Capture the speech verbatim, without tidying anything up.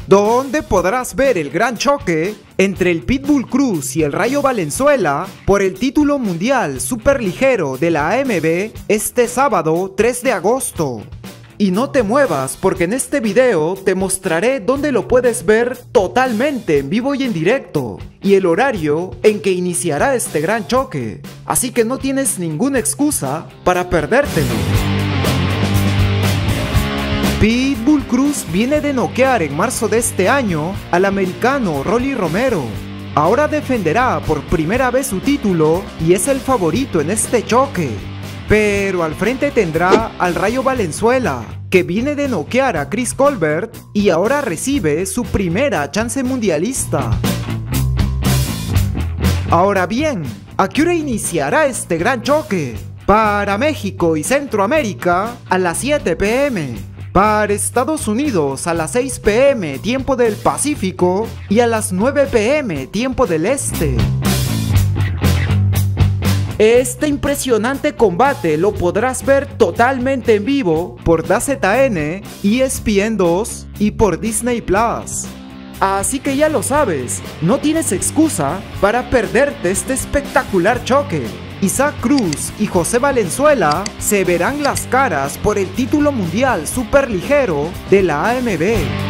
donde podrás ver el gran choque entre el Pitbull Cruz y el Rayo Valenzuela por el título mundial superligero de la A M B este sábado tres de agosto. Y no te muevas porque en este video te mostraré dónde lo puedes ver totalmente en vivo y en directo y el horario en que iniciará este gran choque, así que no tienes ninguna excusa para perdértelo. Pitbull Cruz viene de noquear en marzo de este año al americano Rolly Romero. Ahora defenderá por primera vez su título y es el favorito en este choque. Pero al frente tendrá al Rayo Valenzuela, que viene de noquear a Chris Colbert y ahora recibe su primera chance mundialista. Ahora bien, ¿a qué hora iniciará este gran choque? Para México y Centroamérica a las siete pe eme, para Estados Unidos a las seis pe eme tiempo del Pacífico y a las nueve pe eme tiempo del Este. Este impresionante combate lo podrás ver totalmente en vivo por D A Z N, E S P N dos y por Disney Plus. Así que ya lo sabes, no tienes excusa para perderte este espectacular choque. Isaac Cruz y José Valenzuela se verán las caras por el título mundial superligero de la A M B.